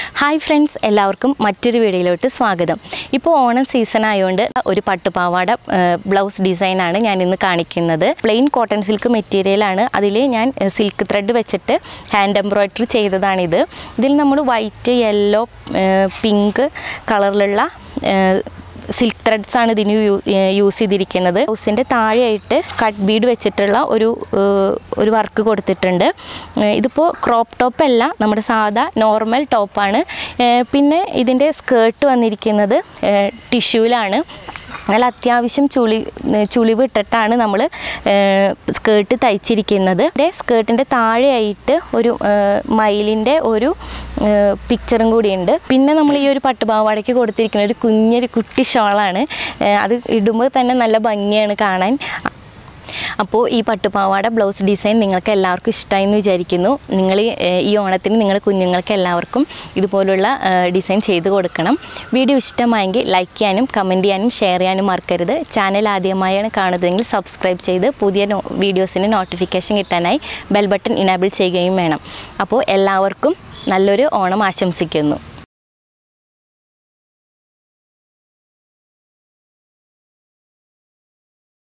Hi friends, എല്ലാവർക്കും മറ്റൊരു വീഡിയോയിലോട്ട് സ്വാഗതം. ഇപ്പോൾ ഓണം സീസൺ ആയതുകൊണ്ട് ഒരു പട്ടുപാവാട ബ്ലൗസ് ഡിസൈനാണ് ഞാൻ ഇന്ന് കാണിക്കുന്നത്. പ്ലെയിൻ കോട്ടൺ സിൽക്ക് മെറ്റീരിയലാണ്. അതിൽ ഞാൻ സിൽക്ക് ത്രെഡ് വെച്ചിട്ട് ഹാൻഡ് എംബ്രോയ്ഡറി ചെയ്തതാണിത്. ഇതിൽ നമ്മൾ വൈറ്റ്, യെല്ലോ, പിങ്ക് കളറിലുള്ള സിൽക്ക് ത്രെഡ്സാണ് ഇതിന് യൂസ് ചെയ്തിരിക്കുന്നത്. ബ്ലൗസിൻ്റെ താഴെയായിട്ട് കട്ട് ബീഡ് വെച്ചിട്ടുള്ള ഒരു വർക്ക് കൊടുത്തിട്ടുണ്ട്. ഇതിപ്പോൾ ക്രോപ്പ് ടോപ്പ് അല്ല, നമ്മുടെ സാധാ നോർമൽ ടോപ്പാണ്. പിന്നെ ഇതിൻ്റെ സ്കേർട്ട് വന്നിരിക്കുന്നത് ടിഷ്യൂലാണ്. നല്ല അത്യാവശ്യം ചുളിവ് ഇട്ടിട്ടാണ് നമ്മൾ സ്കേർട്ട് തയ്ച്ചിരിക്കുന്നത്. സ്കേർട്ടിൻ്റെ താഴെയായിട്ട് ഒരു മയിലിൻ്റെ ഒരു പിക്ചറും കൂടിയുണ്ട്. പിന്നെ നമ്മൾ ഈ ഒരു പട്ടുപാവാടയ്ക്ക് കൊടുത്തിരിക്കുന്ന ഒരു കുട്ടി ഷോളാണ്. അത് ഇടുമ്പോൾ തന്നെ നല്ല ഭംഗിയാണ് കാണാൻ. അപ്പോൾ ഈ പട്ടുപാവാട ബ്ലൗസ് ഡിസൈൻ നിങ്ങൾക്ക് എല്ലാവർക്കും ഇഷ്ടമായി എന്ന് വിചാരിക്കുന്നു. നിങ്ങൾ ഈ ഓണത്തിന് നിങ്ങളുടെ കുഞ്ഞുങ്ങൾക്ക് എല്ലാവർക്കും ഇതുപോലുള്ള ഡിസൈൻ ചെയ്ത് കൊടുക്കണം. വീഡിയോ ഇഷ്ടമായെങ്കിൽ ലൈക്ക് ചെയ്യാനും കമൻറ്റ് ചെയ്യാനും ഷെയർ ചെയ്യാനും മറക്കരുത്. ചാനൽ ആദ്യമായാണ് കാണുന്നതെങ്കിൽ സബ്സ്ക്രൈബ് ചെയ്ത് പുതിയ വീഡിയോസിന് നോട്ടിഫിക്കേഷൻ കിട്ടാനായി ബെൽ ബട്ടൺ ഇനേബിൾ ചെയ്യുകയും വേണം. അപ്പോൾ എല്ലാവർക്കും നല്ലൊരു ഓണം ആശംസിക്കുന്നു.